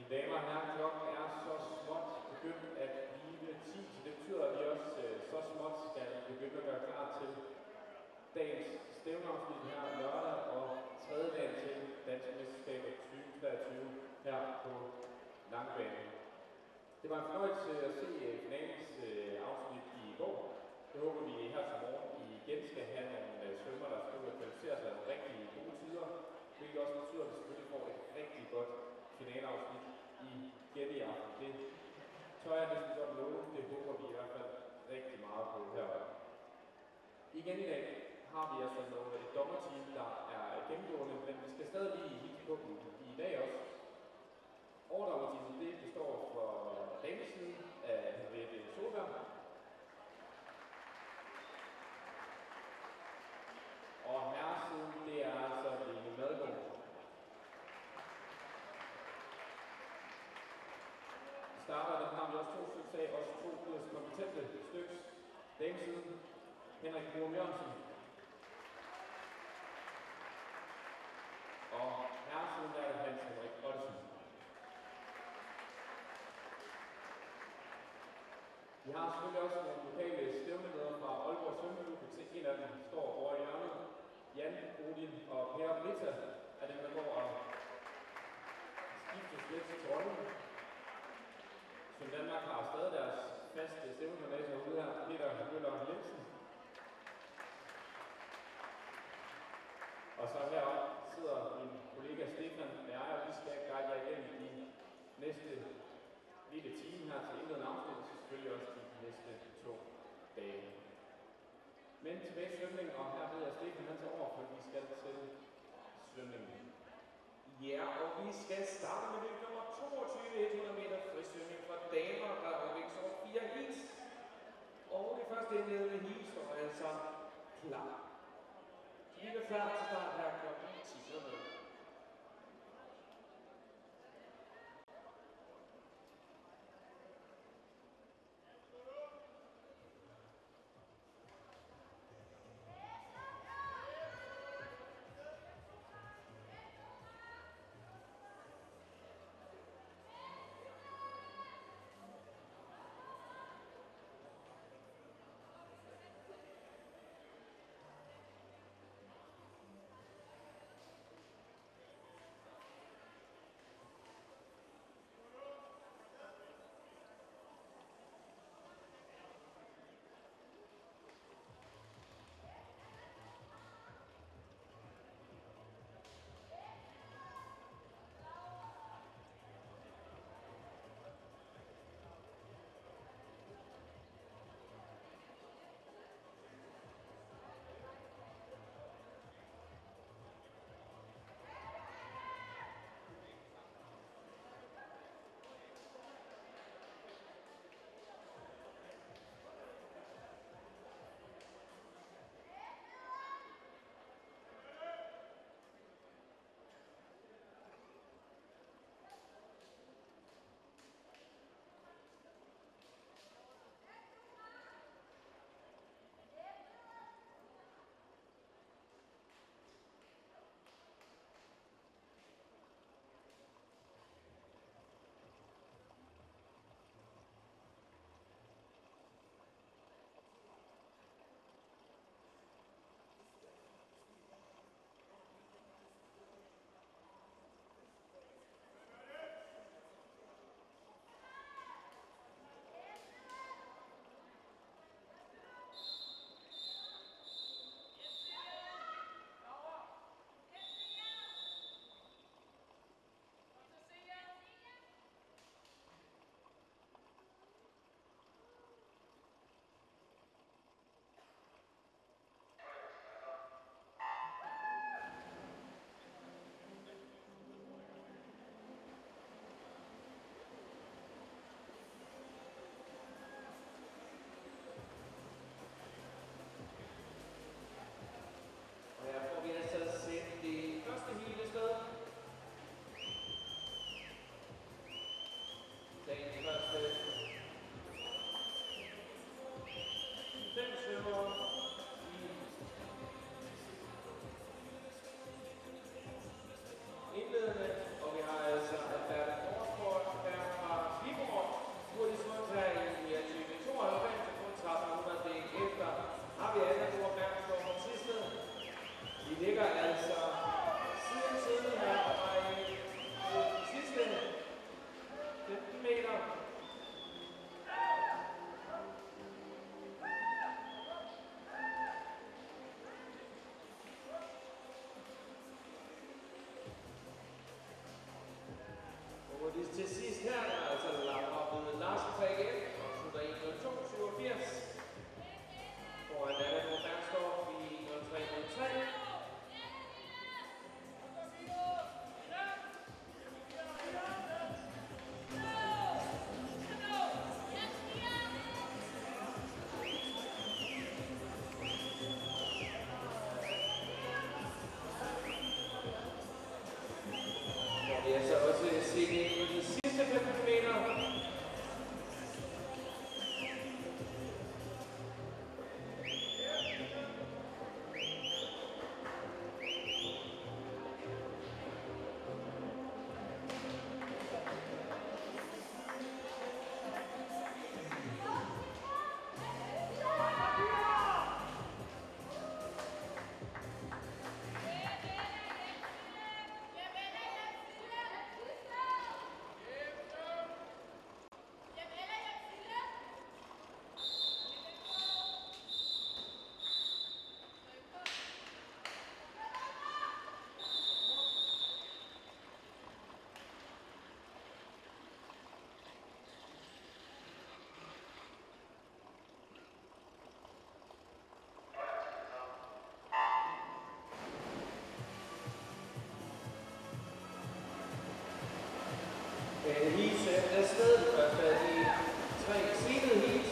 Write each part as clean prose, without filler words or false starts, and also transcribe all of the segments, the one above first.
damer og herrer, klokken er så småt begyndt at blive 10, så det betyder, at vi også så småt skal begynde at gøre klar til dagens stævneafsnit her lørdag og tredje dagen til Danske Mesterskaber 2023 her på Langbanen. Det var en fornøjelse at se finalens afsnit i går. Jeg håber, vi her til morgen igen skal have nogle svømmer, der skal kvalificere sig nogle rigtig gode tider, hvilket også betyder, at vi selvfølgelig får et rigtig godt finaleafsnit igen i aften. Det tør jeg næsten godt love, det håber vi i hvert fald rigtig meget på heroppe. Igen i dag har vi altså et dommerteam, der er gennemgående, men vi skal stadig lige hilse på dem i dag også. Overdommerteamet det består for damesiden af Henriette Solberg. Og herresiden, det er altså Lene Madgaard. I starter, der har vi også to stykker af, også to kompetente stykker. Damesiden, Henrik Borum Jørgensen. Og herresiden, der er det Hans Henrik Ottesen. Vi har selvfølgelig også nogle lokale stævneledere fra Aalborg Svømmeklub. En af dem står over i hjørnet. Jan, Odin og Per Britta er dem, der går og skiftes lidt til rollen. Som Danmark har stadig deres faste stævnemanager herude her, Peter Møller Nielsen. Og så heroppe sidder min kollega Stefan Mærger, og vi skal guide jer igennem de næste lille time her til indledende afsnit, og selvfølgelig også de næste 2 dage. Men tilbage til svømning, og her ved jeg Stefan, han tager over, for vi skal til svømningen. Ja, og vi skal starte med løb nummer 22, 100 meter frisvømning for damer, der er overvægt over 4 heats. Og det første indledende heat står altså klar. Vi er klar til start her klokken 10:00. heats afsted. Det første af de 3 seedede heats.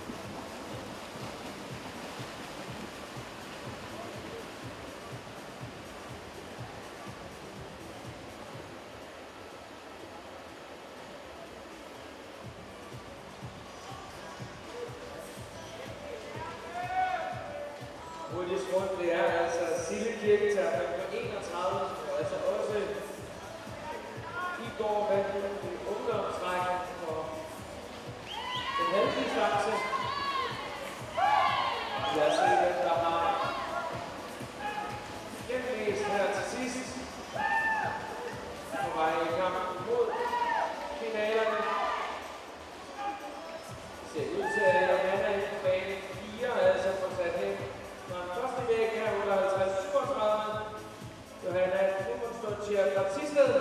Hurtigst rundt, det er altså Sille Kirketerpen på 31, og altså også i går vandt hun i ungdomsrækken for den halve distance. Lad os se, hvem der har gennemlæst her til sidst på vej i kampen mod finalerne. Det ser ud til, at Johanna i bane 4 altså får sat hen fra den første væg her, 58-37. Johanna Krumundstund fra Thisted.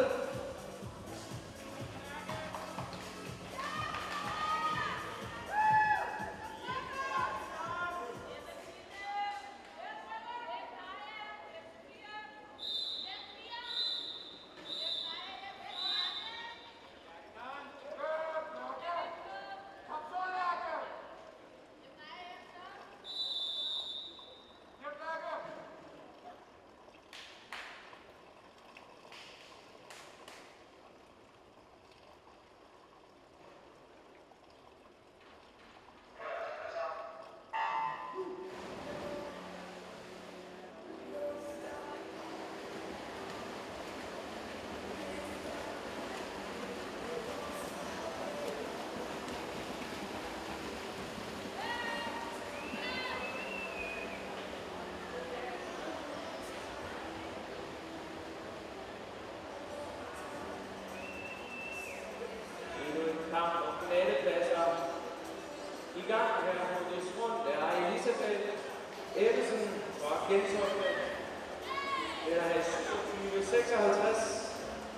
Finallepladser i gang her på det rundt er Elisabeth Ebbesen fra Gentofte. Det er 27-56.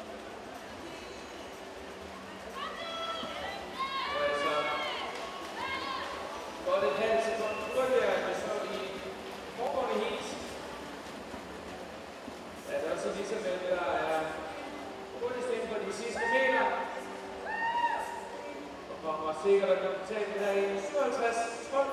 Og altså godt et halvt sekund hurtigere end det så i foregående heat. Er det også Elisabeth, der er hurtigst ind på de sidste meter. Kommer sikkert at komme til her i 57-12.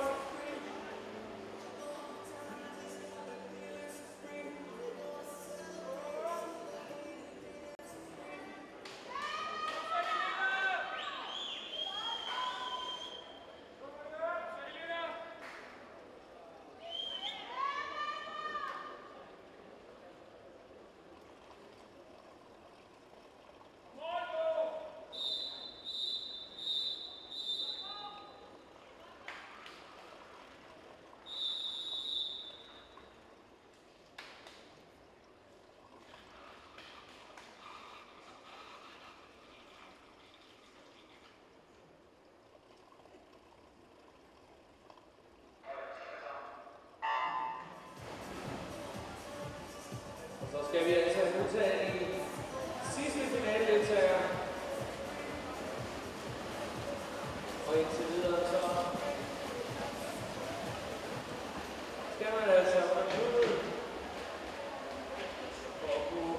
Så skal vi altså modtage de sidste finaledeltagere. Og indtil videre så skal man altså ud for at kunne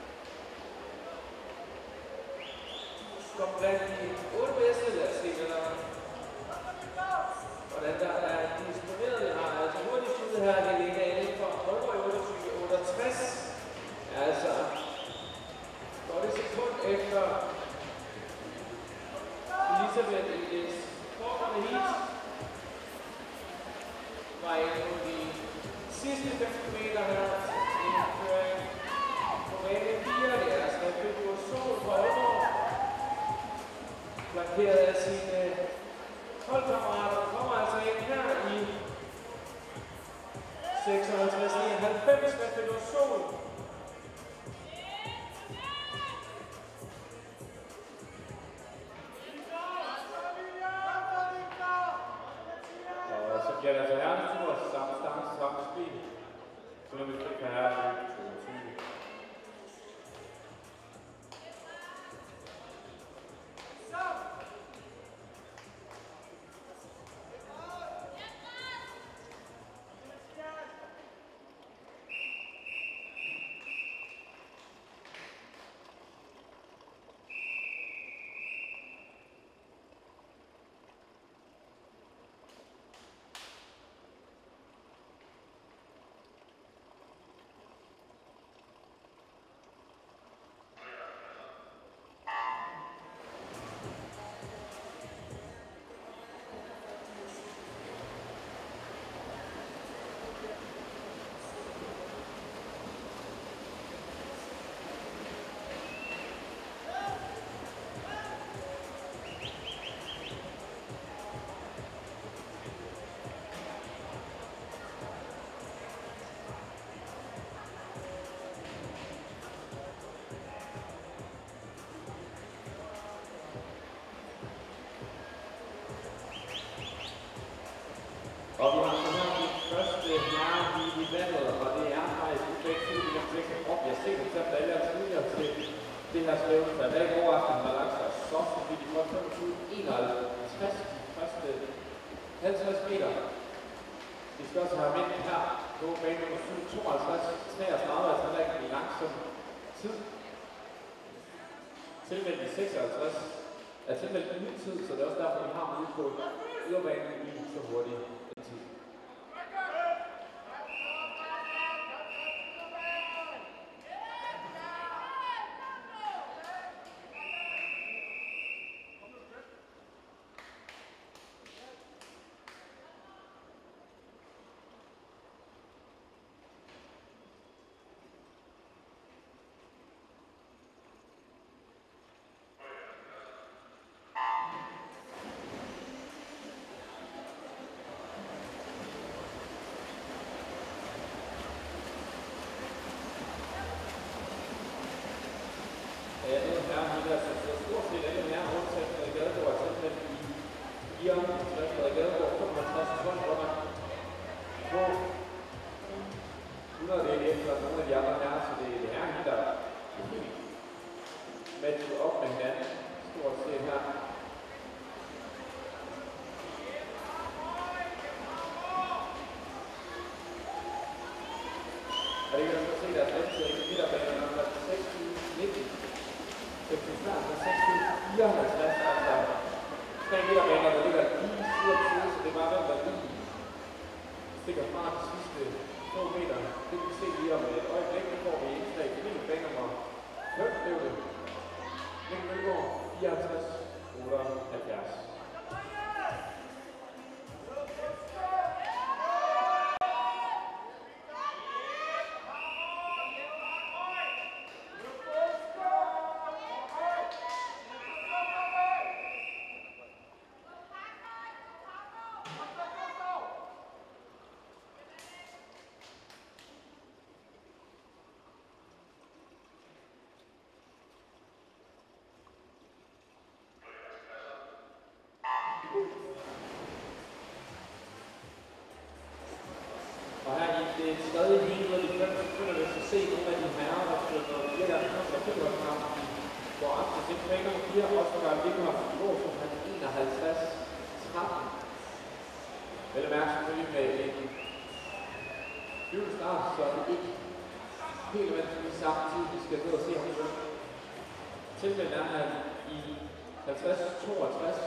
komme blandt de 8 bedste. Lad os se, hvordan der er disponeret. Vi har altså hurtigt ud her, Helena Ellen fra Aalborg i 28-68. Altså, godt et sekund efter Elisabeth i det foregående heat var inde på de sidste 15 meter her i en køring på bane 4. Det er altså Fynbo Sol fra Aalborg, flankeret af sine holdkammerater. Kommer altså ind her i 56-99 med Fynbo Sol. Ja, altså herrens tur, samme stance, samme speed. Så når vi fik her, Og vi har så her det første herre i vandet, og det er faktisk begge to, vi har tænkt op. Jeg ser dem til at vælge tidligere til det her stævne, så jeg er ikke overrasket, at man har lagt sig så fordi de får 25-51 de første 50 meter. Vi skal også have mænd her på bane nummer 52-33, altså heller ikke en langsom tid. Tilmeldt i 56 er tilmeldt en ny tid, så det er også derfor, vi har ude på yderbanen i så hurtigt en tid. Og her i det tredje video af de 5 sekunder, hvis vi se nogle af de herrer, der flytter noget flere gange, der flytter frem, hvor aften til bane nummer 4, også gør Viggo Gård, som han 51-13. Vel at mærke selvfølgelig med en start, så er det ikke helt eventuelt samme tid, vi skal ned og se ham i løbet. Tilmeldt er han i 50-62.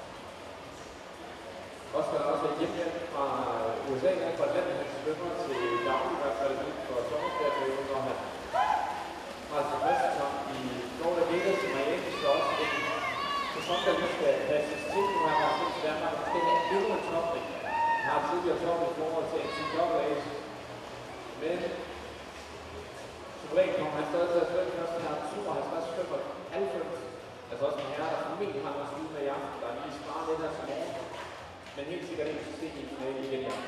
Oscar er også hjemme fra USA, og fra landet, han svømmer til daglig, i hvert fald inden for sommerferieperioden, når han har til fasttom i Florida Gators i Miami, så også en sæson, der lige skal passes til, nu har han været til Danmark, og skal have endnu en topning. Han har tidligere toppet i forhold til NCAA, men som regel kommer han stadig til at svømme først, han har 52-95, altså også en herre, der formentlig har noget skud med i aften, der er lige sparet lidt her til morgen. Men helt sikkert ikke se i finale igen, ja.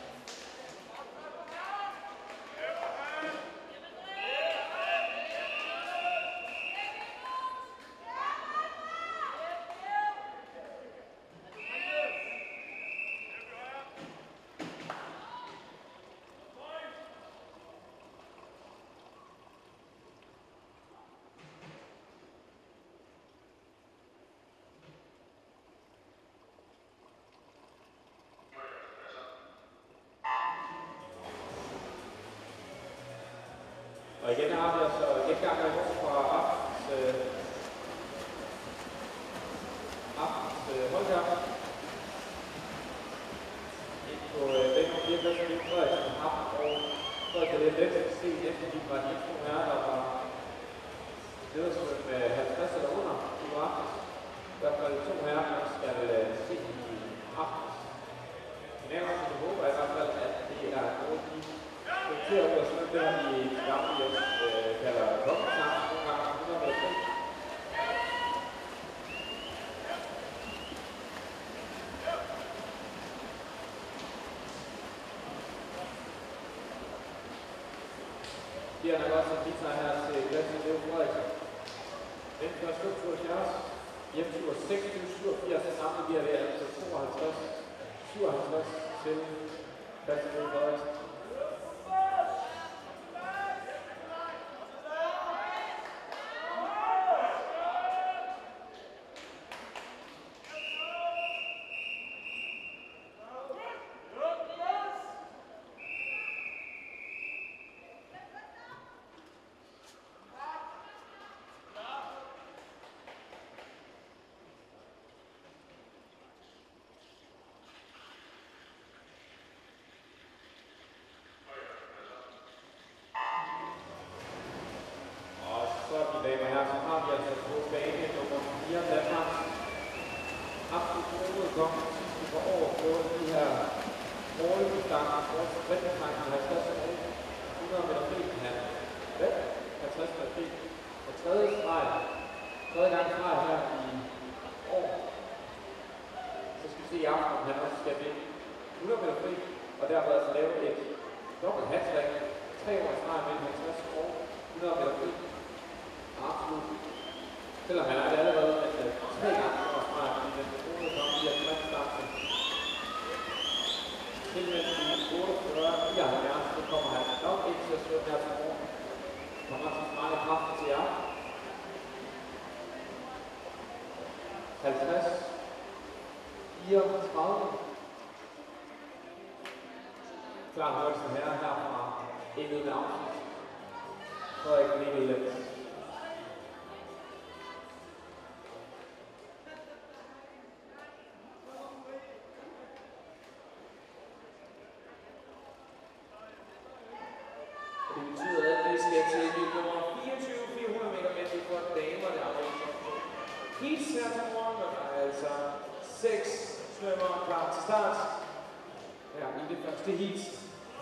Og igen har vi altså et gang i morgen fra aftens holdkamp. Ind på den 44. minut Frederiksen har og Frederiksen er lidt let at se efter de fra de to herrer, der var ledersvøm med 50 eller under i aftens. I hvert fald to herrer, der skal se i aftens. Finalen, så håber jeg i hvert fald, at det er noget, de prioriterer ud og svømme det her i gamle hjem, kalder Rockensang, nogle gange 100 meter fri. De har nok også en guitar her til Glassen Leo Frederiksen. Den første 72, hjemtur 26-87, samlet bliver det altså 52-57. til Christian Frederiksen. Mine damer og herrer, så har vi altså på bane nummer 4 Danmark. Absolut hovedkongen sidste par år på de her målbestanden, vores sprintbetegner 50 år, 100 meter fri her. Hvad? 50 meter fri. Og tredje gang streg her i år. Så skal vi se i aften, om han også skal vinde 100 meter fri, og derved altså lave et dobbelt hattrick. 3 år streg mellem 50 år, 100 meter fri. Absolut. Selvom han er det allerede, at 3 gange over fra den gode komme i at starte. Til mens i 48-79, så kommer han nok ikke til at slå her til morgen. Kommer til meget kraft til jer. 50. 34. Klar hørelsen herfra. Endnu med afsnit. Frederik Mikkel Lenz. Det betyder, at det skal til nummer 24, 400 meter med for damerne afdeling. Heats her til morgen, og der er altså 6 svømmere klar til start. Her i det første heat.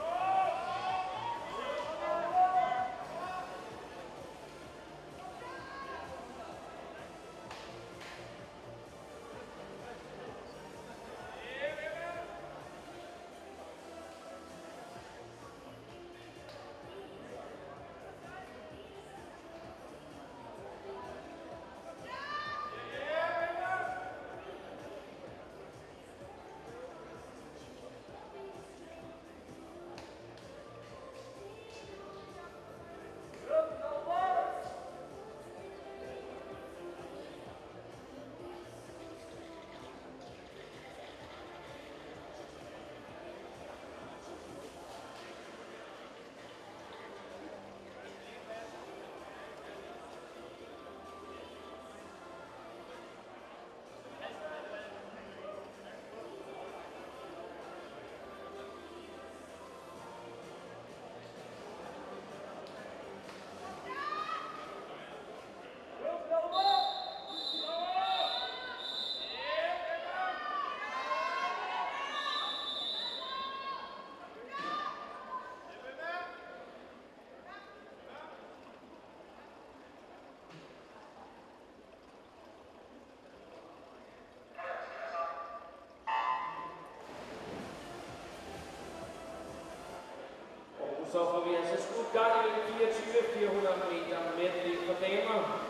Så får vi altså skudt gang i 24-400 meter med det for damer.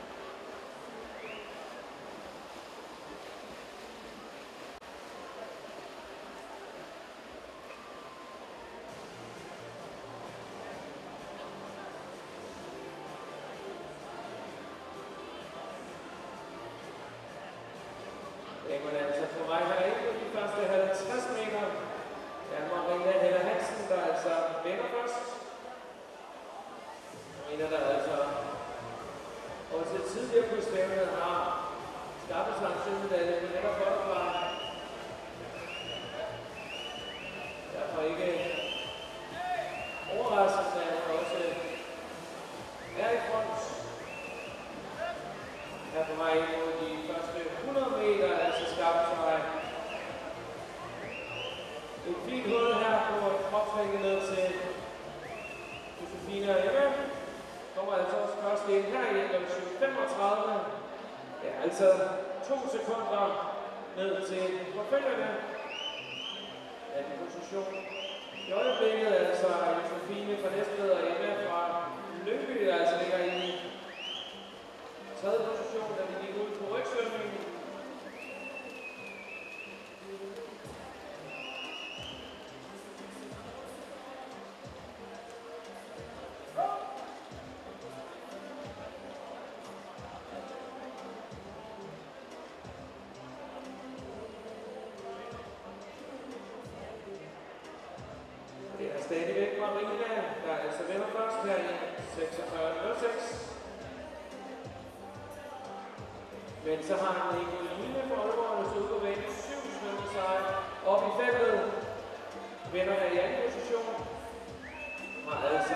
Damerne er altså på vej herind på de første 50 meter. Det er Maria Heller Hansen, der altså vinder først. Marina, der altså også tidligere på stævnet har skaffet sig en sølvmedalje med netop butterfly. Derfor ikke overraskende, at hun også er i front. Her på vej ind mod de første 100 meter, altså skaffet sig et fint hul her på kropsvægget ned til Josefine og Emma. Kommer altså også først ind her i 7:35. Ja, altså 2 sekunder ned til forfølgerne. Anden position. I øjeblikket altså Josefine fra Næstved og Emma fra Lyngby, der altså ligger i 3. position, da vi gik ud på rygsvømningen. stadigvæk Marina, der altså vinder først her i 46.06. Men så har han Nicoline for Aalborg, ud på banen 7 svømmesejre. Op i feltet vinder her i anden position. Har altså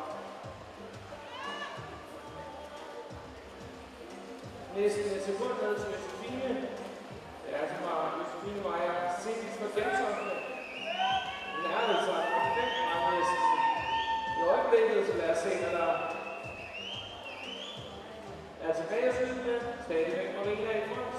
næsten et sekund ned til Josefine. Det er som at Josefine vejer senest for Gentofte. Den er altså 5 næsten i øjeblikket, så lad os se, når der er tilbage at skyde med. Stadigvæk Marina i front.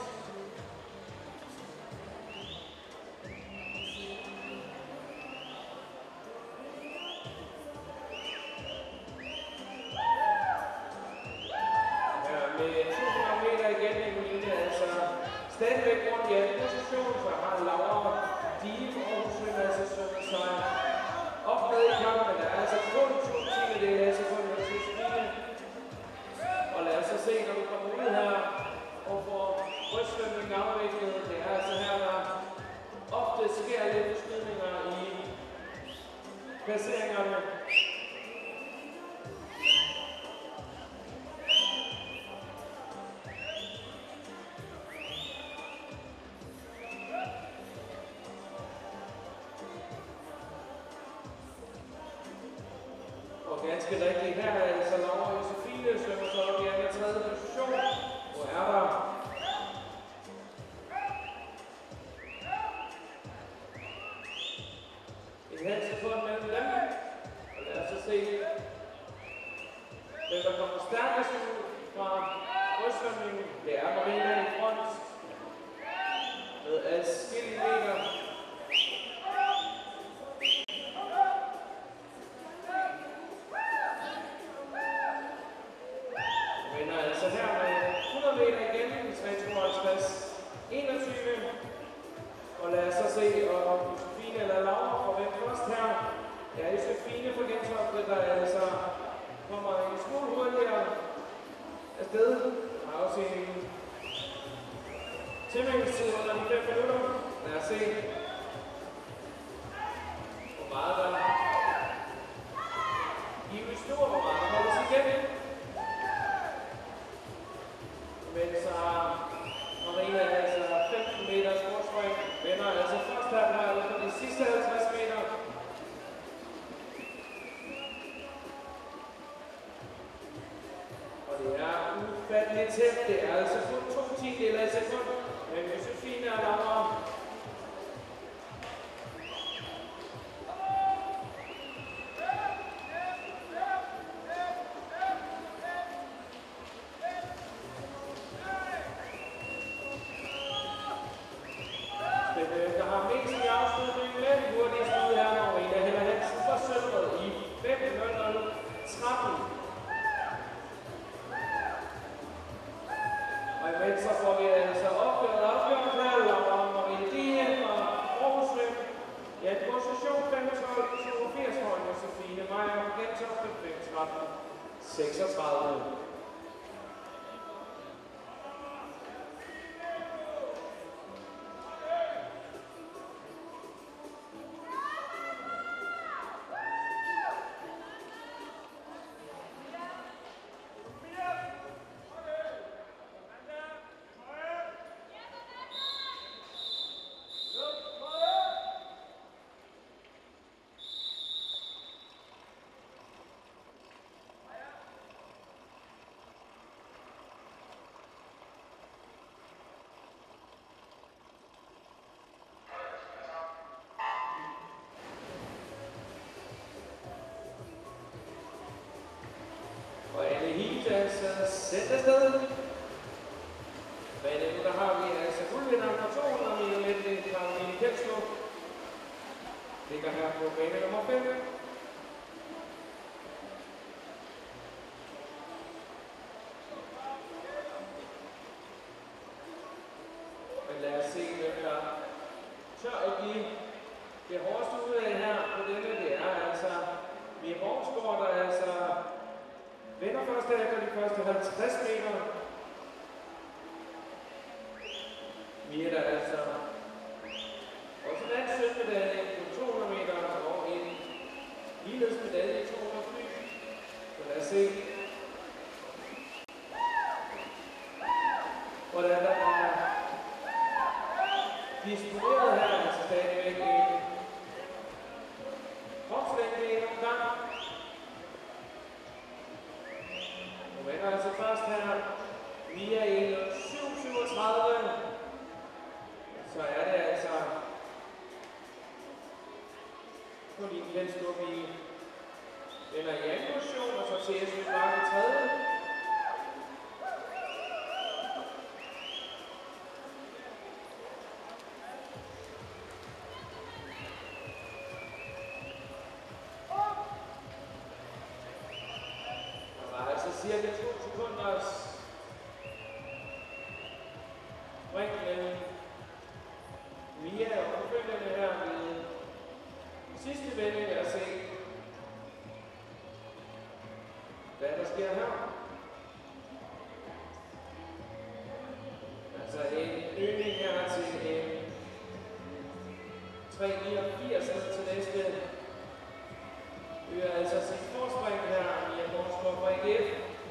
Stadigvæk rundt i anden position, så har Laura Diem Aarhus vinder altså svømmer sig op med i kampen. Der er altså kun 2/10 af sekunder til Josefine. Og lad os så se, når du kommer ud her og får brystsvømningen afviklet. Det er altså her, der ofte sker lidt forskydninger i placeringerne. Ganske rigtigt. Her er altså Laura Josefine, svømmer så op i anden og tredje position. Hvor er der en halv sekund mellem dem. Og lad os så se, hvem der kommer stærkest ud fra brystsvømningen. Det er Marina i front med adskillige meter. Og lad os så se, om Josefine eller Laura får hvem først her. Ja, Josefine fra Gentofte, der altså kommer en smule hurtigere afsted. Der har også en tilmængstid under de 5 minutter. Lad os se, hvor meget der gives nu, og hvor meget der holdes igen. Men så Marina altså 15 meter sportsspring, vinder altså først her på de sidste 50 meter. Og det er ufatteligt tæt. Det er altså kun 2/10 af sekund. Men Josefine er Laura. Så får vi altså opgjort her, Laura Marie Diem og Aarhus Svøm. Ja, position 85 for Josefine Meyer og Gentofte 5:13:36. Altså sæt afsted. Men nu der har vi altså guldvinderen på 200 meter med Karoline Kjelstrup. Ligger her på bane nummer 5. Men lad os se, hvem der tør at give det hårdeste ud af her på denne. Det er altså Mia Morsgaard, der altså vinder først efter de første 50 meter. Mia der altså også en anden sølvmedalje på 200 meter og en Colin Kjeldstrup den er i anden position, og så T.S. Mark i tredje. Der var altså cirka 2 sekunders spring mellem Mia og følgende her ved sidste vending at se, hvad der sker her. Altså en øgning her til en 3,89 til næste. Øger altså sit forspring her i Morgenskov fra AGF.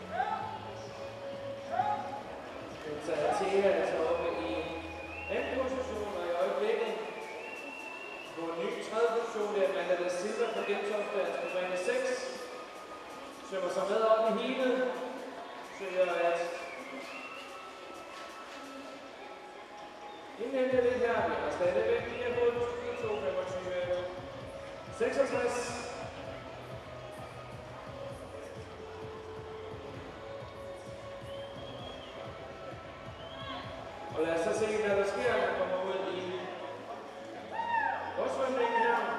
Så er Thea altså oppe i anden position, og i øjeblikket på en ny tredje position, det er Amanda da Silva fra Gentofte, altså på bane 6. Svømmer sig med op i hele, søger at indhente det her. Vi har stadigvæk lige af både 2,25, 66. Og lad os så se, hvad der sker, når vi kommer ud i godsvømningen her.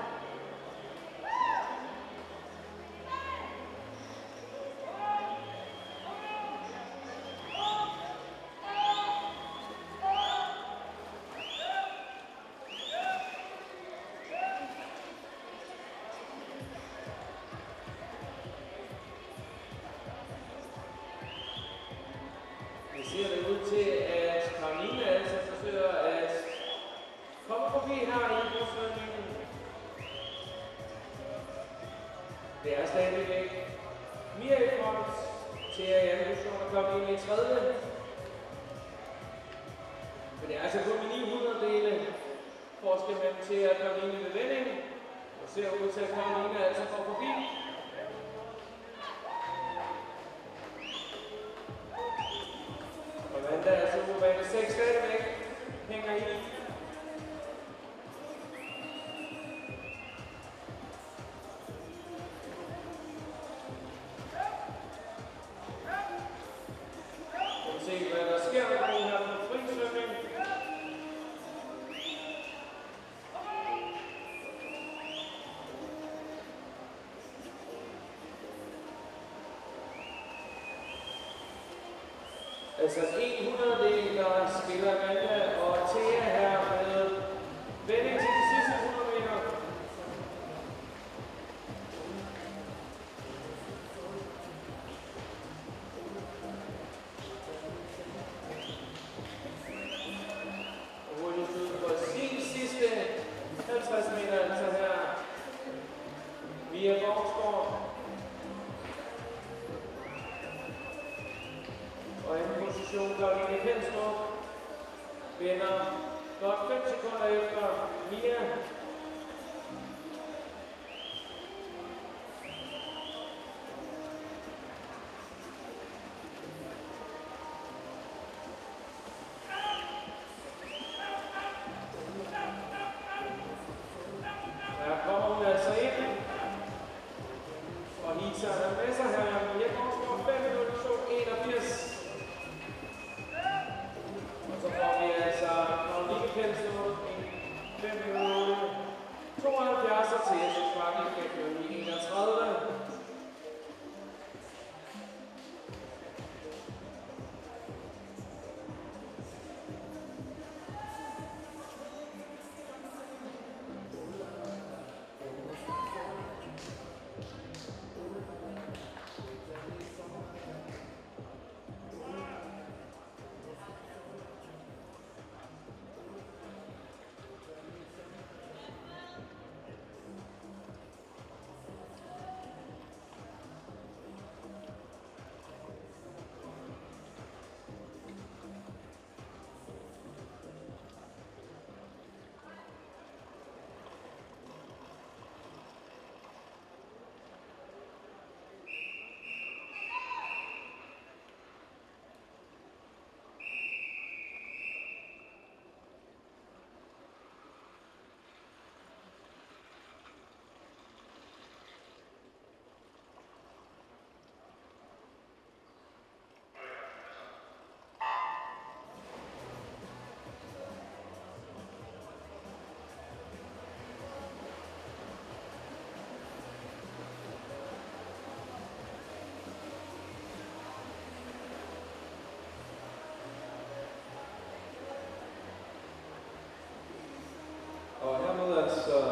Det ser det ud til, at Karoline altså forsøger at komme forbi her i godsvømningen. Det er stadigvæk Mia i front til at Jan Husson er kommet ind i tredje. Men det er altså kun 900 dele forskel mellem til at Karoline ved vending. Og ser ud til at Karoline altså får forbi. Og Amanda er så på bane 6 stadigvæk hænger i. Se, hvad der sker med den her på frisvømning. Altså 100 del, der spiller Amanda og Thea her med vending til de sidste 100 meter. Og hurtigt ud på sin sidste 50 meter, altså her via Borgsgaard. Og anden position, Karoline Kjeldstrup vinder godt 5 sekunder efter Mia. Der kommer hun altså ind og hiser der med sig her. Mia Borgsgaard 5 minutter 81. Så får vi altså Karoline Kjeldstrup i 5 minutter 72 og T.S. Mark i 31.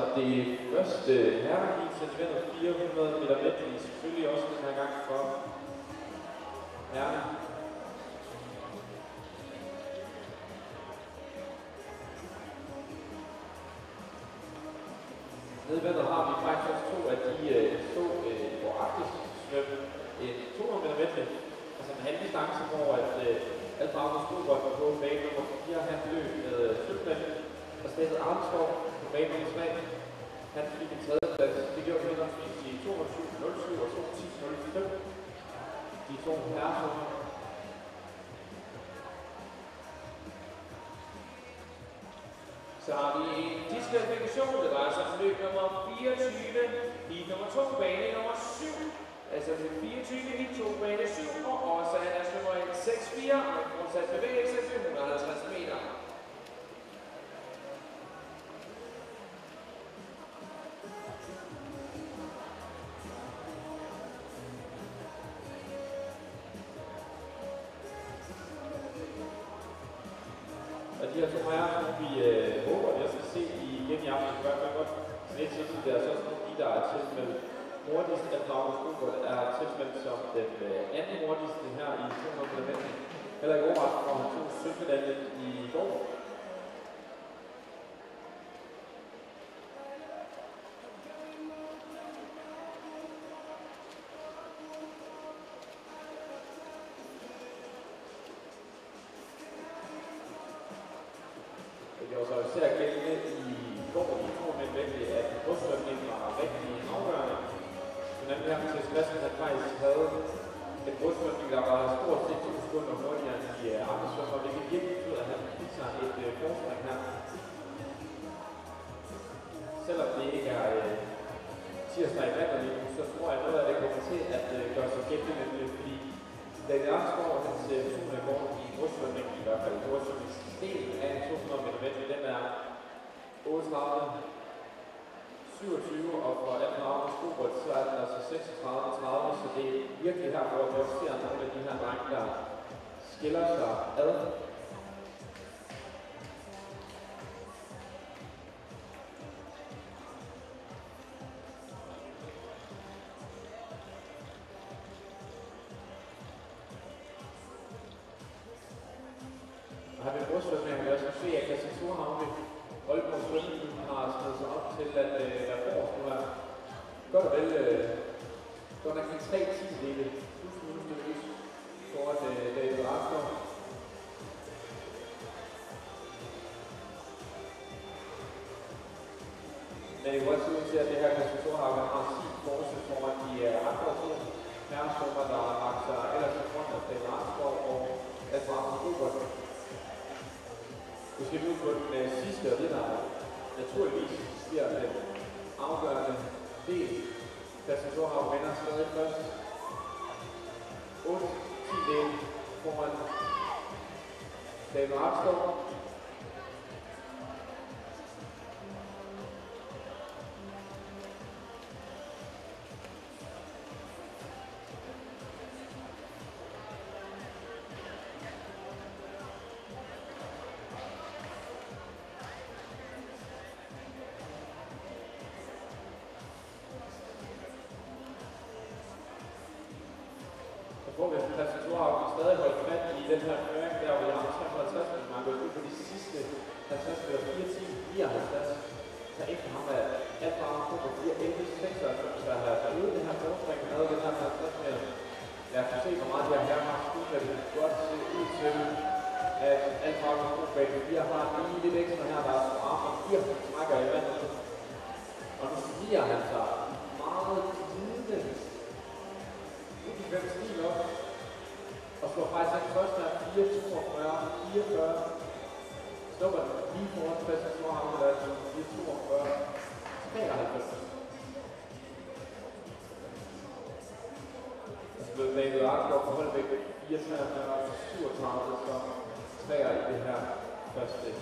det første herreheat til eventet 400 meter medley, selvfølgelig også den her gang for herrerne. Nede i vandet har vi faktisk også to af de hvor Arktis svømme en 200 meter medley, altså en halv distance, hvor Alf Magnus Skobert på bane nummer 4, han løb med sølvmedalje, og Steffen Arnskov på bane nummer 3. Han fik en tredjeplads. Det gjorde henholdsvis i 22.07 og 2.10.05. De to herresvømmer. Så har vi en diskvalifikation, det var altså løb nummer 24, i nummer 2, bane nummer 7. Altså løb 24 i 2, bane 7, og også er der nummer 6-4, og en fortsat bevægelse til 150 meter. Og de her to herrer, som vi håber, at jeg skal se igen i aften, i hvert fald godt lidt til, det er så sådan de, der er tilmeldt hurtigst af Magnus Skobert, er tilmeldt som den anden hurtigste her i 200 meter medley. Heller ikke overraskende, hvor han tog sølvmedaljen i går. Det var så især gældende i går i 200 meter medley, at brystsvømningen var rigtig afgørende. Den anden her, Mathias Christen, han faktisk havde en brystsvømning, der var stort set 2 sekunder hurtigere end de andre svømmer, hvilket virkelig betyder, at han fik sig et forspring her. Selvom det ikke er tirsdag i vandet lige nu, så tror jeg noget af det kommer til at gøre sig gældende, fordi Daniel Arnskov og hans rekord i brystsvømningen, i hvert fald brystsvømningsdelen af 200 meter medley, den er 38-27, og for Alf Magnus Skobert, så er den altså 36-30, så det er virkelig her, hvor vi også ser nogle af de her drenge, der skiller sig ad. Og her ved brystsvømningen vil jeg også se, at Christian Thorhavne, Aalborg Svømmeklub, har snedet sig op til at være forrest nu her. Godt og vel, godt nok en 3/10 plus minus løs foran David Arnskov. Men det er godt ud til, at det her Christian Thorhavne har sin forsøg foran de andre to herresvømmer, der har lagt sig ellers i front af David Arnskov og Alf Magnus Skobert. Nu skal vi ud på den sidste, og det der naturligvis bliver den afgørende del. Christian Thorhavne vinder stadig først. 8-10 dele foran David Arnskov. Hvor vi Christian Thorhavne stadig holdt fat i den her føring, der hvor vi har 350, men man går ud på de sidste 50 meter 4:10:59. Så efter ham er Alf Magnus Skobert 4:11:96, der har forøget det her forspring med den her 50 meter. Lad os se, hvor meget de her herrer har skudt, at det godt ser ud til, at Alf Magnus Skobert har lige lidt ekstra her, der er på armen, 4 trækker i vandet. Og nu stiger han sig meget glidende. 5 stil op, og slår faktisk den første her 4:42. Stopper den lige foran Christian Thorhavne, der er altså 4:42. Altså blev David Arnskov på Holbæk 4:43, så træer i det her første heat.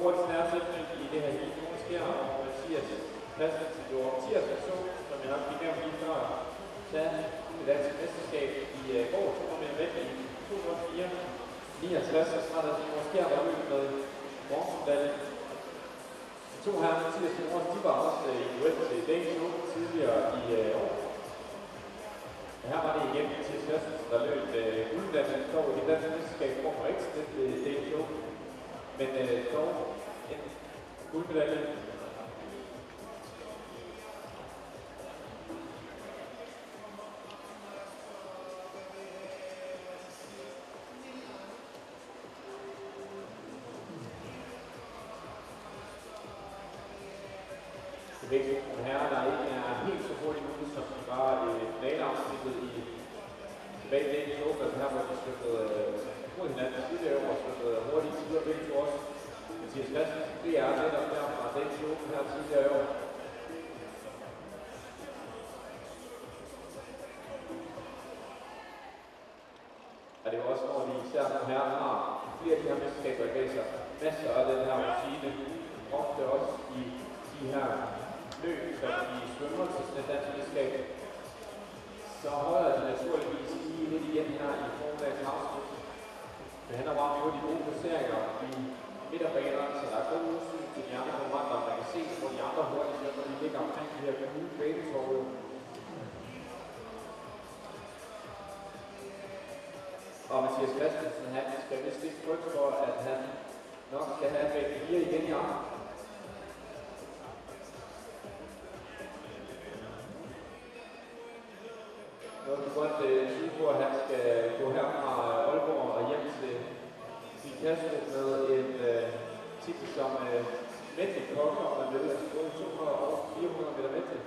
hurtigt nærtæmning i det her heat. Nu sker over Mathias Christensen, jo Mathias Person, som jeg nok fik nævnt lige før, tage det danske mesterskab i går, 200 meter væk i 204, 69, og så er der sker der ud med bronzemedalje. De to her, Mathias Jonas, de var også i duel til Danish Open tidligere i år. Her var det igen til Christensen, der løb guldmedaljen, dog i det danske mesterskab får man ikke til Danish Open, men dog en guldmedalje. Det vigtige for herrer, der ikke er helt så hurtigt ude, som de var i finaleafsnittet i tilbage i Danish Open, altså her hvor de støttede mod hinanden tidligere år og støttede hurtige tider og begge også. Mathias Christensen, det er netop der fra Danish Open her tidligere år. Og det er også, når de især som herrer har flere af de her mesterskaber bag sig, masser af den her rutine, ofte også i de her løb, som de svømmer til sådan et dansk mesterskab, så holder de naturligvis lige lidt igen her i formiddagens afsnit. Men han har bare de gode placeringer i midterbanerne, så der er god udsyn til de andre konkurrenter, man kan se, hvor de andre hurtigt svømmer, de ligger omkring de her gule banetorve. Og Mathias Christensen, han skal vist ikke frygte for, at han nok skal have begge fire igen i aften. Noget vi godt tyde på, at han skal gå her fra Aalborg og hjem til Kastrup med en titel som Mette Kokker, og man vil altså gå 200 og 400 meter Mette.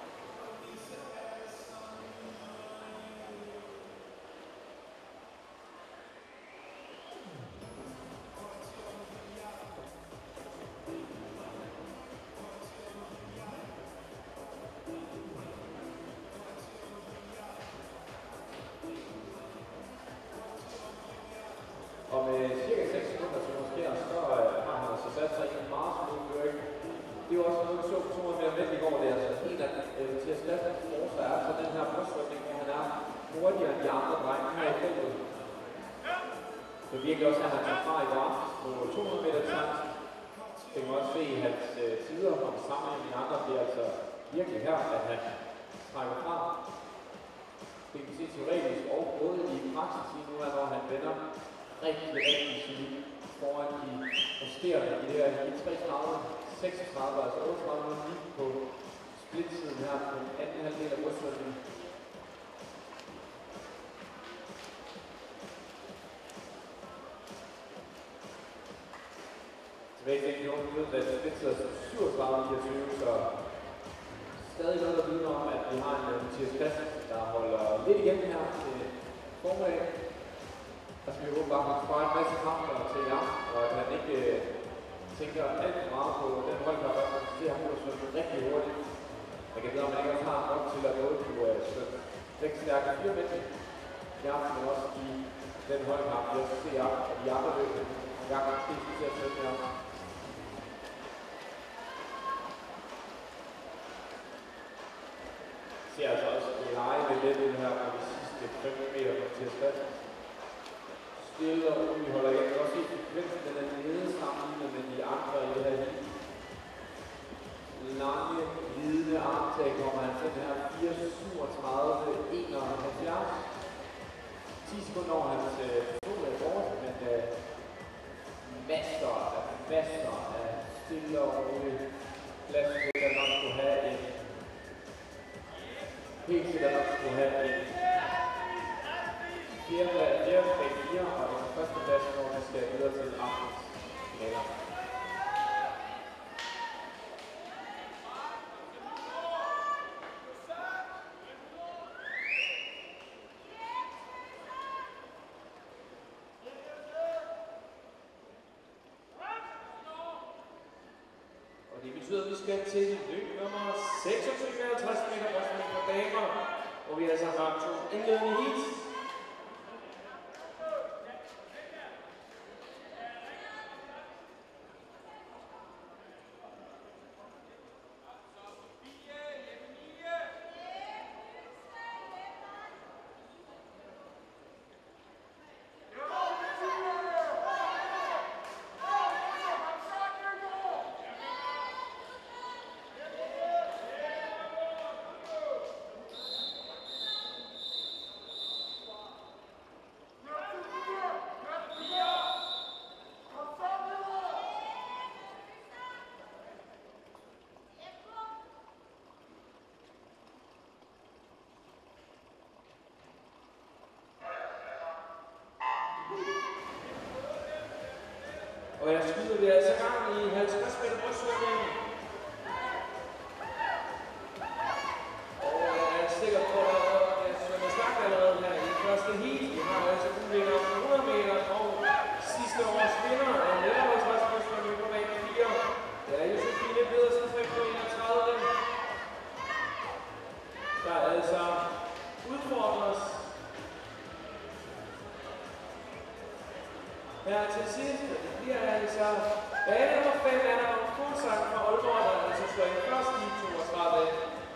Og med cirka 6 sekunder til måske, så har han altså sat sig i en meget smule føring. Det er jo også noget, vi så på 200 meter Mette i går. Det er altså en af Mathias Christensens forser er altså den her brystsvømning, hvor han er hurtigere end de andre drenge her i feltet. Det er virkelig også, at han tager fra i går på 200 meter chance. Det kan man også se i hans tider, og sammen med de andre, det er altså virkelig her, at han trækker fra. Det kan vi se teoretisk og både i praksis lige nu, når han vender rigtig solid foran de resterende i det her i 33, 36, altså 38 lige på splitsiden her på den anden halvdel af brystsvømningen. Tilbage til ikke nogen ved, at splitset er 37-29, så stadig noget at vide om, at vi har en Mathias Christensen, der holder lidt igen her til formiddag. Der skal vi åbenbart spare en masse kræfter til jer, og at han ikke tænker alt for meget på den holdkamp, at man ser ham ud og svømme rigtig hurtigt. Jeg kan vide, om man ikke også har nok til at både kunne svømme væk stærke 4 meter i aften, men også i den holdkamp, vi også ser jer, og de andre løb, og gang måske til at svømme her. Ser altså også lege med lidt her på de sidste 5 meter på Mathias Christensen. Stille og roligt holder igen. Jeg kan også se frekvensen, den er nede sammenlignet med de andre i det her heat. Lange, glidende armtag kommer han til den her 4:37:71. 10 sekunder over hans stol i bort, men masser af stille og roligt plads til, der nok skulle have en helt sikkert nok skulle have en fjerde fag 4 og en første plads, når vi skal videre til aftens finaler. Og det betyder, at vi skal til løb nummer 26,50 meter brystsvømning for damer, hvor vi altså har 2 indledende heats.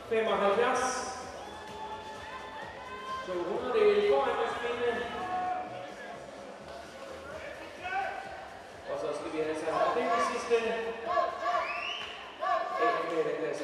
75. 200 foran maskinen. Og så skal vi altså have det sidste. Klasser.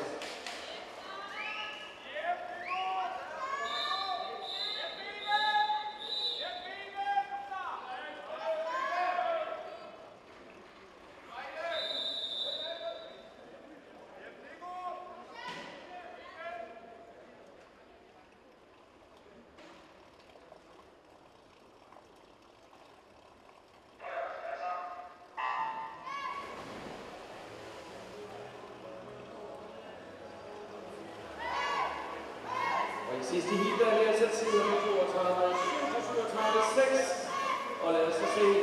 Sidste heat er det altså tiden på 32, 37, 6. Og lad os så se,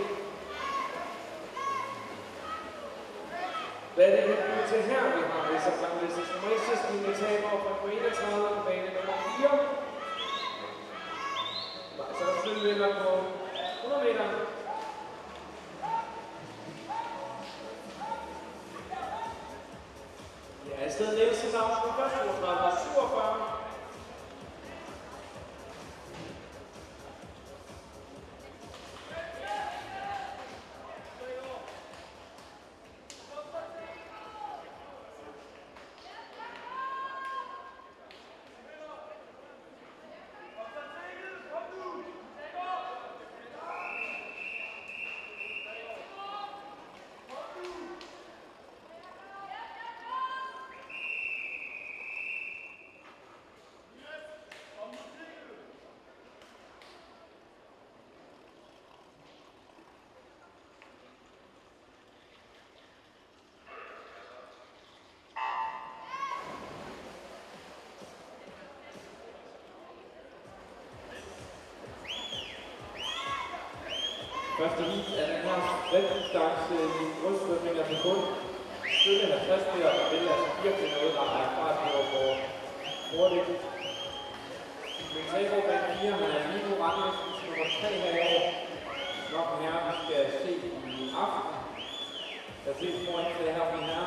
hvad det vil blive til her. Vi har altså ranglistens nummer 1, sidste linje taber fra på 31 på bane nummer 4. Så er det vinder på 100 meter. Ja, i stedet Nielsen afslutter først 32 og 47. Første heat er den her svømmedistance i brystsvømninger til kun 50 meter, og det er altså virkelig noget, der er klart på hvor hurtigt. Men Tagerup er 4, han er lige nu ranglistens nummer 3 her i år. Klokken her, vi skal se i aften. Der ses foran til det her for her.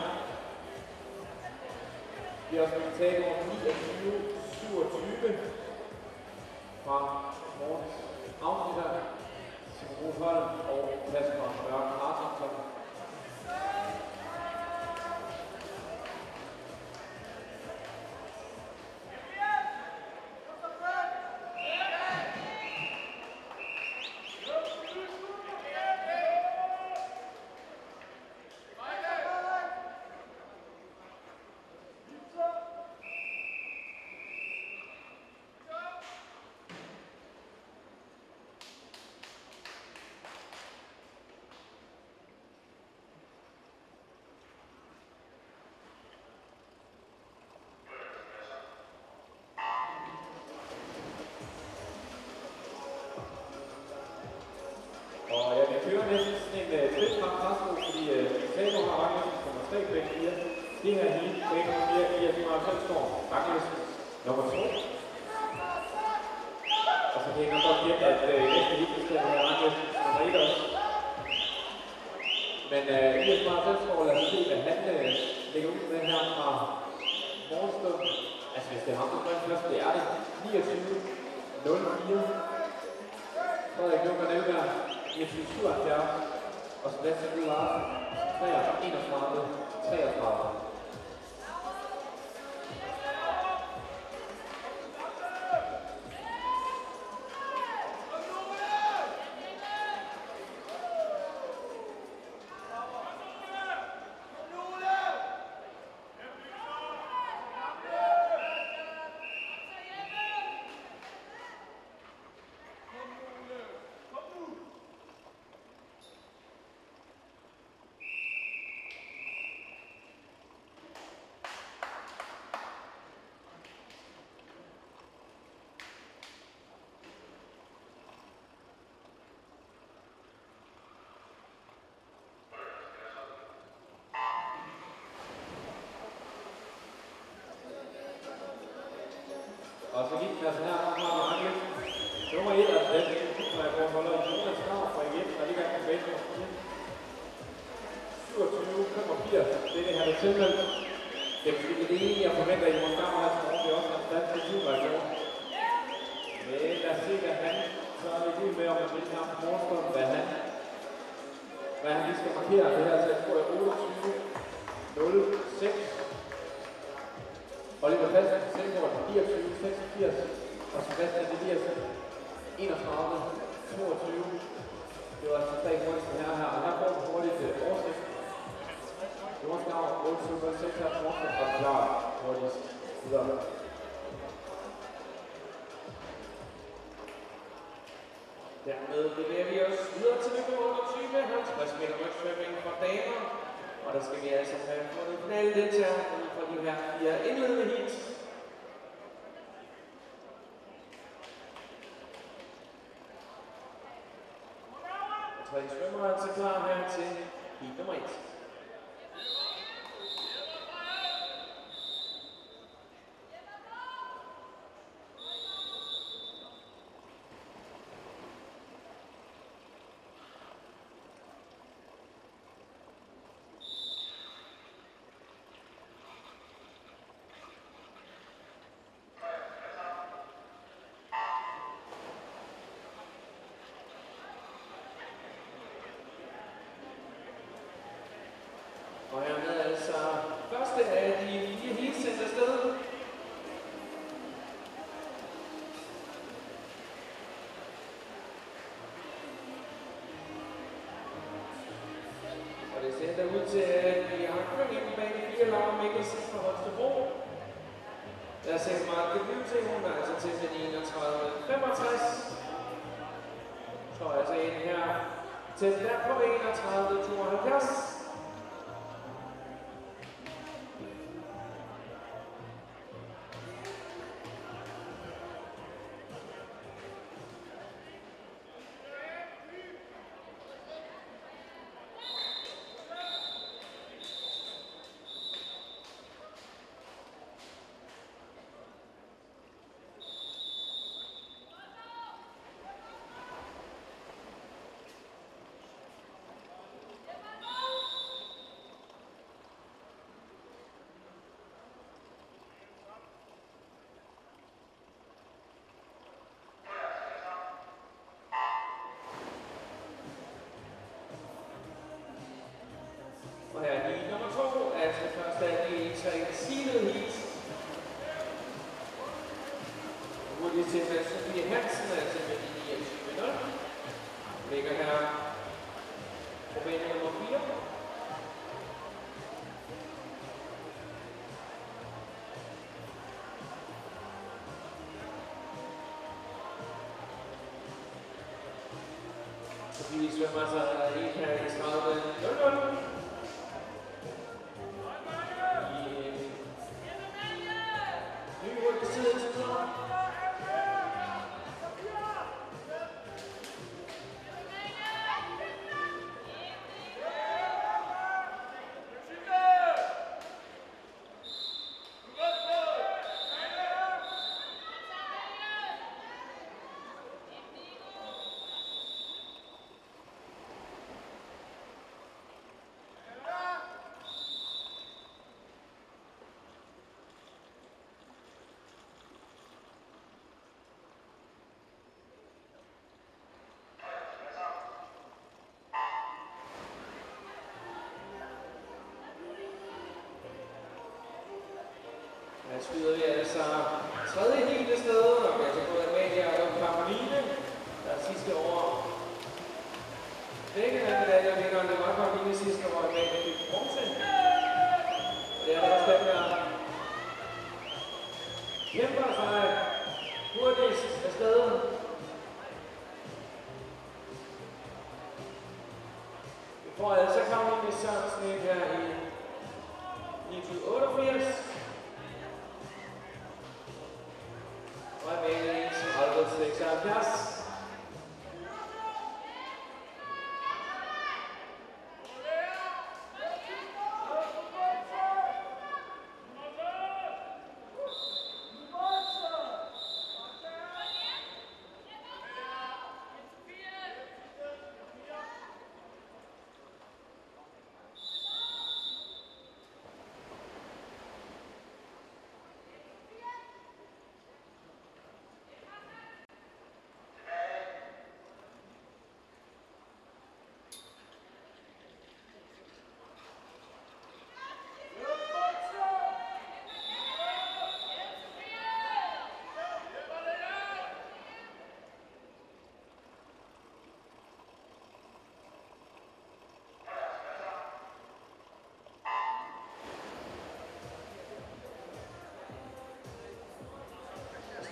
Det er også med Tagerup 29-27 fra morgens afsnit her. Rosholm og Kasper Mørk Hartington. Og jeg vil køre næsten sådan en trit frem præsko, fordi Tagerup har ranglistens nummer 3 bag 4. Det her heat bag nummer 4 i 95 står ranglistens nummer 2. Og så kan jeg godt virke, at næste heat skal have ranglistens nummer 1 også. Men i 95 år, lad os se, hvad han lægger ud med her fra morgenstunden. Altså hvis det er ham, der får først, det er det 29-04. Frederik Junker Nelberg, 77, og Sebastian Rud Larsen, 31-33. Og så gik den altså her, har vi ranglisten. Nummer 1 er den superrekordholder Jonas Krav fra EF, der ligger på base nummer 4. 27-85. Det er det her, der tilmeldt. Det er fordi det ene, jeg forventer, at I må starte med at danske superrekord. Men lad os se, hvad han så er i med om at vinde ham på morgenstunden, hvad han lige skal markere. Det her, så jeg tror, 28.06. Oliver Pladsen, Selvgaard, 29.86. Og Sebastian Eliassen, 31.22. Det var altså 3 hurtigste her, og her får vi hurtigt oversigt. Jonas Gav, 8.06 her forskel, og klar hurtigst videre. Dermed bevæger vi os videre til nummer 28, 50 meter rygsvømning for damer. Og der skal vi altså have fundet finaledeltagere ud fra de her 4 indledende heats. Og 3 svømmere er altså klar her til heat nummer 1. Og hermed altså første af de 4 heats sendt afsted. Og det sender ud til Bianca inden bag 4 Laura Mikkelsen fra Holstebro. Der ser meget debut til, hun er altså til den 31.65. Så altså ind her til der på 31.72. Og her er heat nummer 2, altså første af de 3 seedede heat. Hurtigt til Sofie Hansen, altså med de 29.0. Ligger her Rumænien nummer 4. Sofie svømmer sig helt her i 30.00. Her skyder vi altså tredje heat afsted, og vi har altså gået Amalia og Karoline, der er sidste år. Begge af medaljevinderne, det var Karoline sidste år, Amalia fik bronze. Og det er også den, der kæmper sig hurtigst afsted. Vi får altså Karoline Sørensen ind her i 1988. Og Amalie 30.76.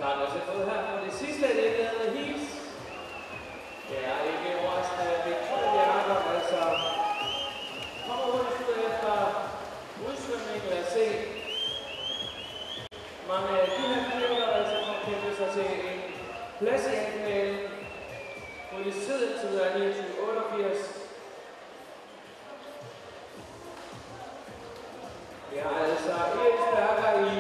Så har vi også fået her for det sidste af det ledende heats. Det er ikke overraskende, at Victoria Jakob altså kommer hurtigt ud efter udsvømning. Lad os se. Mange af de her kvinder, der altså får kæmpet sig til en plads i finalen. På det siden til er 29-88. Vi har altså Erik Berger i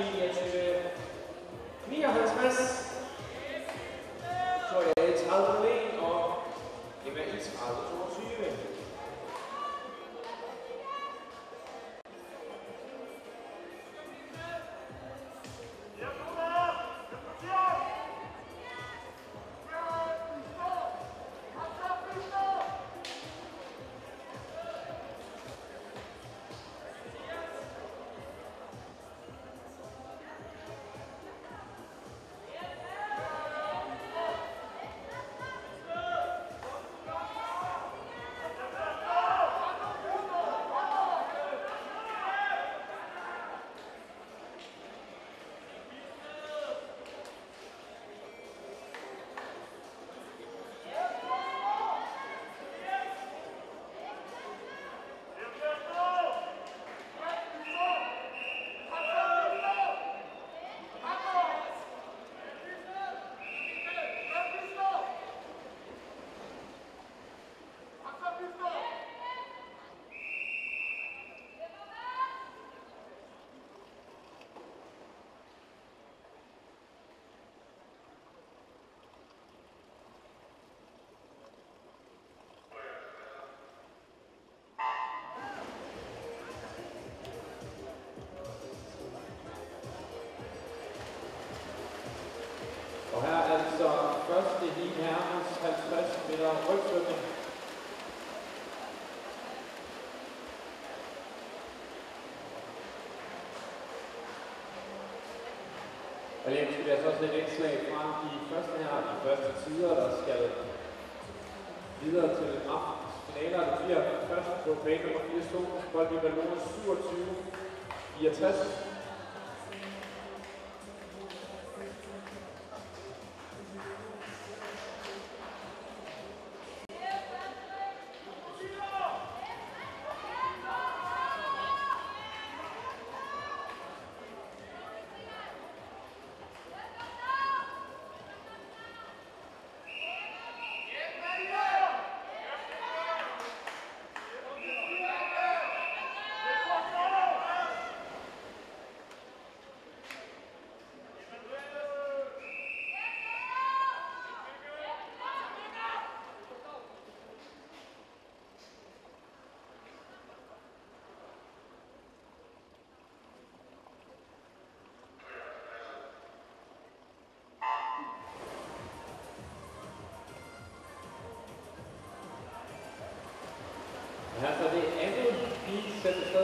59. Så er det 30-1 og Emma i 30-22. Og her er altså første heat herrens 50 meter rygsvømning. Og lige skal vi altså også et indslag fra de første tider, der skal videre til aftens finaler. Det bliver først på bane nummer 4 stå, Bolby Ballon 27-64. Her så det andet heat sætter sted.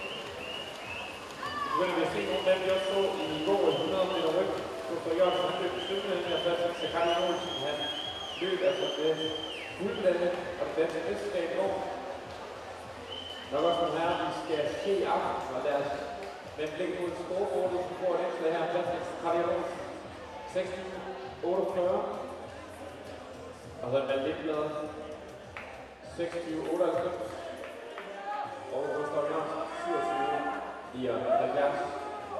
Så begynder vi at se nogle af dem, vi også så i går 100 meter ryg. Gustav Jørgensen, han løb 17,5, så Karl Olsen, han løb altså det guldlandet og det danske mesterskab i år. Nok også nogle her, vi skal se i aften, og lad os med blik mod scorebordet, så får et indslag her, plads til Karl Olsen, 26-48. Og så er det lidt blad 26-98. Og Gustav Jørgensen 27-79.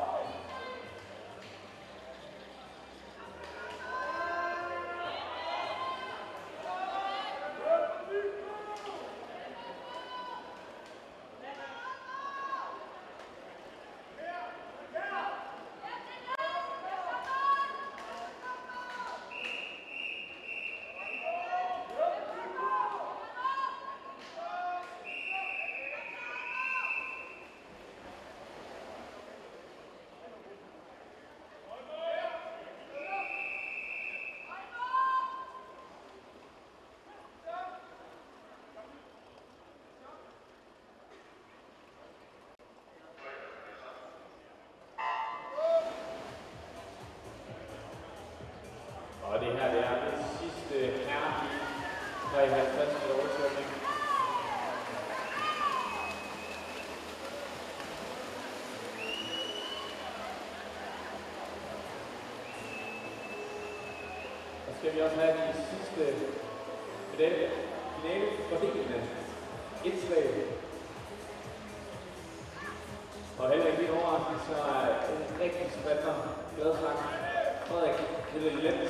Og det her, det er den sidste herre her i 50 meter rygsvømning. skal vi også have de sidste finalefordelende indslag. Og heller ikke en overraskelse, så er en rigtig spændende gladsang. Frederik Helle Lenz,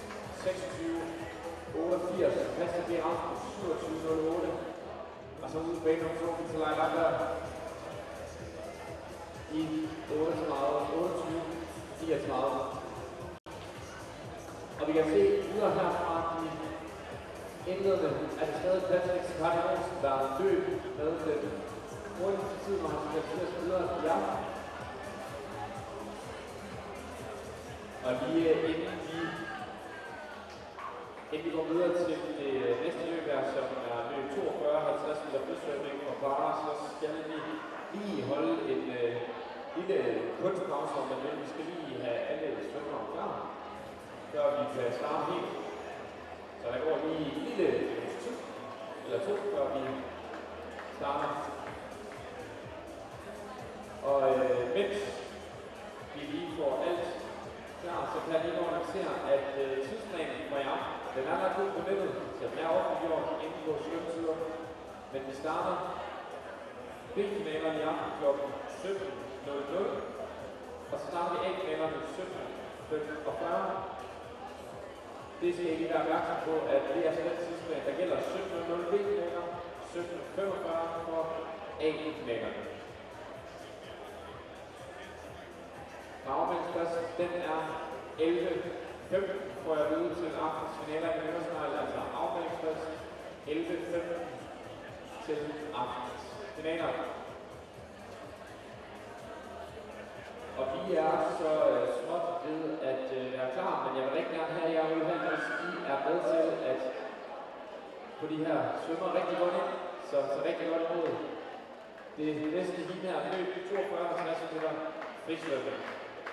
26-88, Christian B. Rasmus, 27-08. Og så ude på banen om 2, så leger der der i 28-39. Og vi kan se videre herfra de indledende, at det stadig plads til Karl Olsen, der løb med den hurtigste tid, når han skal til at videre i aften. Og lige inden vi går videre til det næste løb her, som er løb 42-50 meter frisvømning for Bara, så skal vi lige holde en lille kunstpause, om man vil. Vi skal lige have alle svømmere klar, før vi kan starte helt. Så der går lige en lille tid, eller to, før vi starter. Og mens vi lige får alt klar, så kan jeg lige annoncere, at tidsplanen for i aften, den er lagt ud på nettet, så den er offentliggjort inde på svømmetider. Men vi starter B-finalerne i aften kl. 17.00, og så starter vi A-finalerne 17.45. Det skal I lige være opmærksom på, at det er så den tidsplan, der gælder 17.00 B-finaler, 17.45 for A-finalerne. Afmeldingsplads, den er 11.15, får jeg vide til aftens finaler i Mødersnegl, altså afmeldingsplads 11.15 til aftens finaler. Og vi er så småt ved at være klar, men jeg vil rigtig gerne have jer ude her, hvis I er med til at få de her svømmer rigtig godt ind, så rigtig godt imod det næste heat her, løb 42-50 meter frisvømning.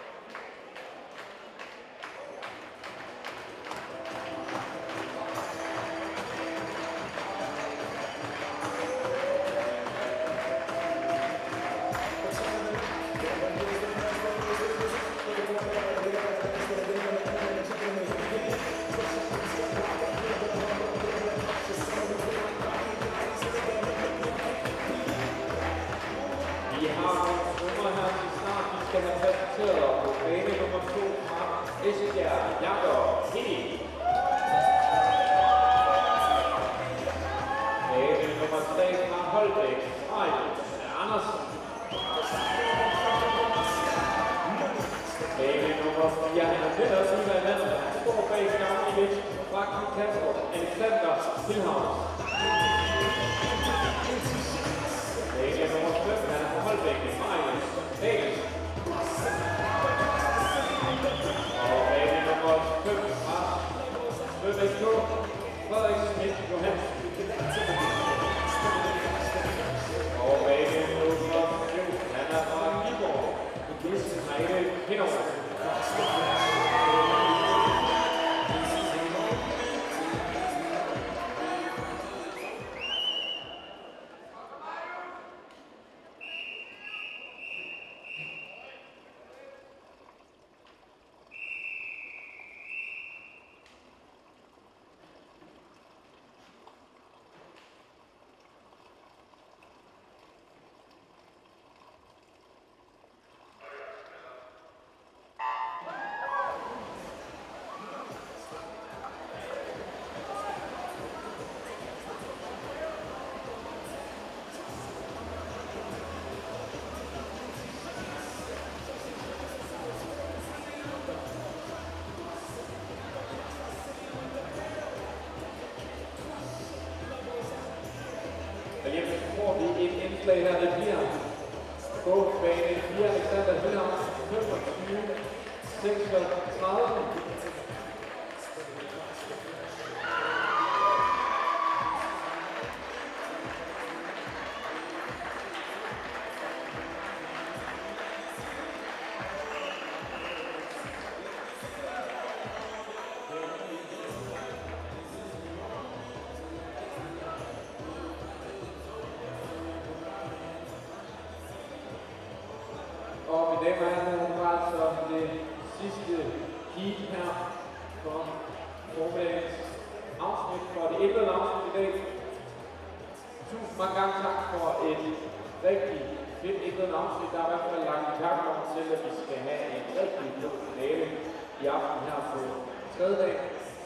Indslag her, det bliver på bane 4, Alexander Hillhavn, 25-36. Det var altså det sidste heat her for formiddagens afsnit for det indledende afsnit i dag. Tusind mange gange tak for et rigtig fedt indledende afsnit. Der er i hvert fald lagt i kakkeloven til, at vi skal have en rigtig god finale i aften her på tredje dag.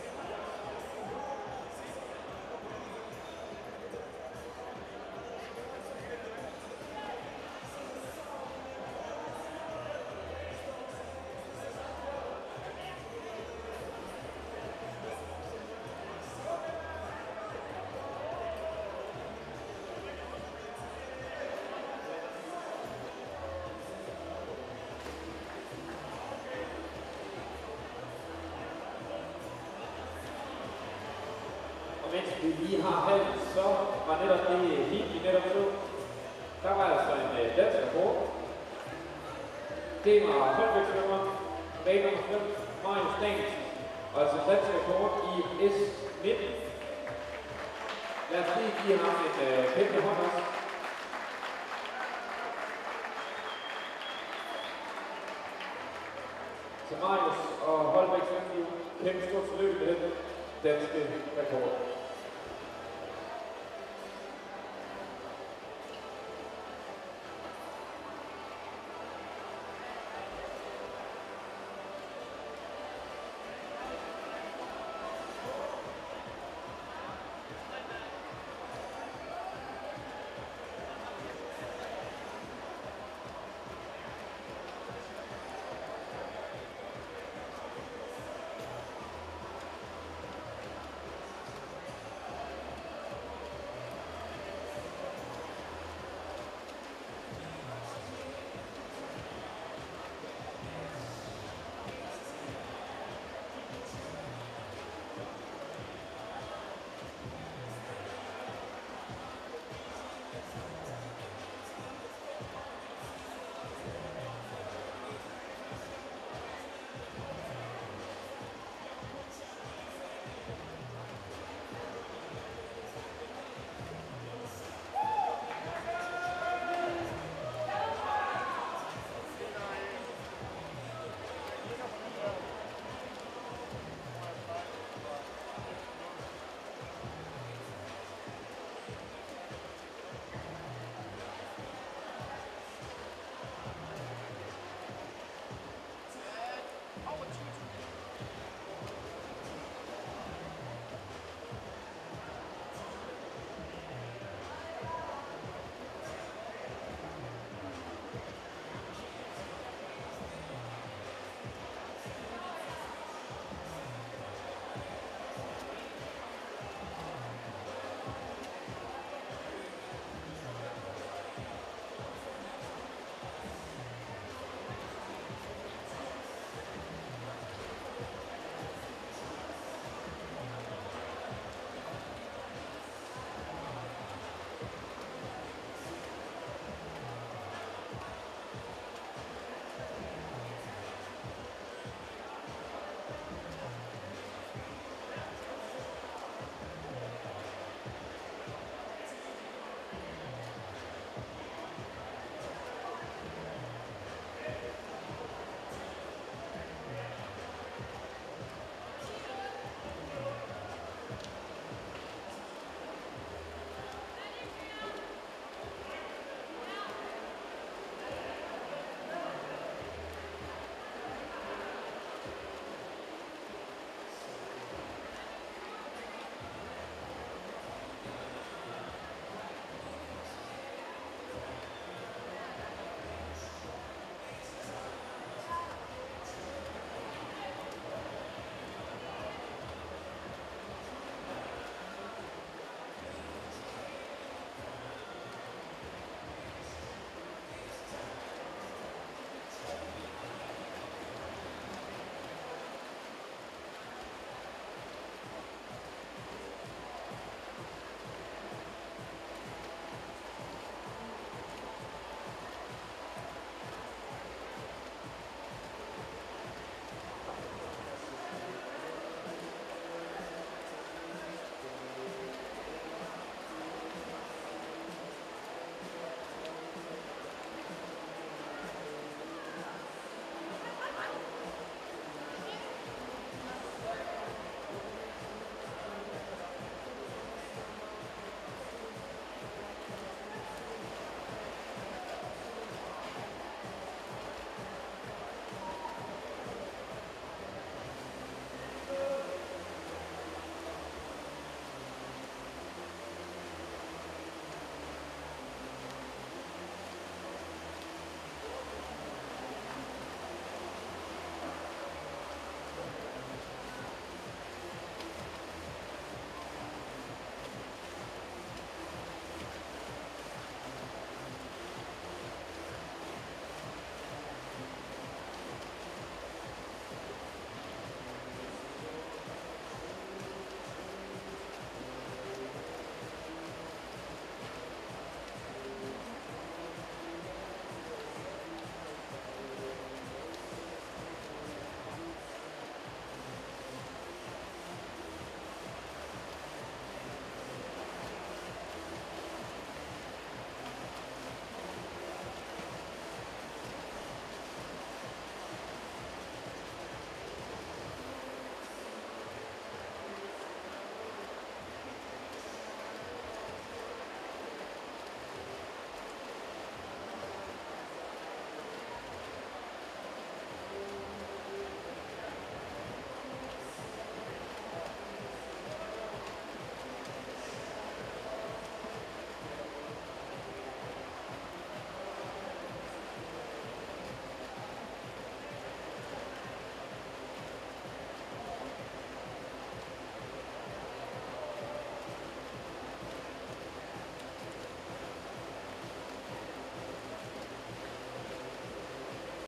Mens vi lige har halv, så var netop det heat, vi netop så. Der var altså en dansk rekord. Det var håndvægtsvømmer, bag nummer 5, Marius Danielsen. Og altså dansk rekord i S19. Lad os lige give ham et kæmpe hånd også. Så Marius og Holbæk Svømmeklub, kæmpe stort tillykke med den danske rekord.